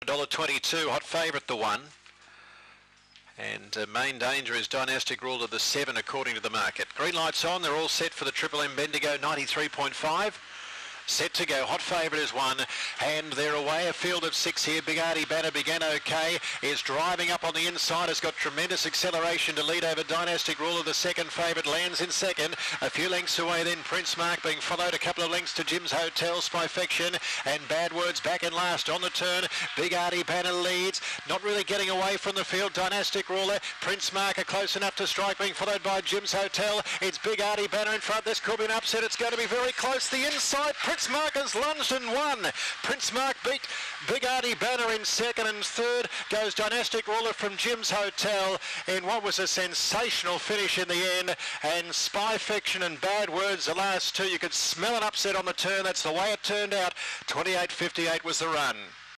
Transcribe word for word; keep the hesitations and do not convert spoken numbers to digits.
dollar twenty-two, hot favourite the one. And uh, main danger is Dynastic Ruler the seven according to the market. Green lights on, they're all set for the Triple M Bendigo ninety-three point five. Set to go, hot favourite is one, and they're away. A field of six here. Big Artie Banner began okay, is driving up on the inside, has got tremendous acceleration to lead over Dynastic Ruler. The second favourite lands in second. A few lengths away then Prince Mark being followed a couple of lengths to Jim's Hotel, Spyfection, and Bad Words back in last on the turn. Big Artie Banner leads, not really getting away from the field. Dynastic Ruler, Prince Mark are close enough to strike, being followed by Jim's Hotel. It's Big Artie Banner in front. This could be an upset. It's going to be very close. The inside, Prince Mark has lunged and won. Prince Mark beat Big Artie Banner in second, and third goes Dynastic Ruler from Jim's Hotel in what was a sensational finish in the end. And Spyfection and Bad Words, the last two. You could smell an upset on the turn. That's the way it turned out. twenty-eight fifty-eight was the run.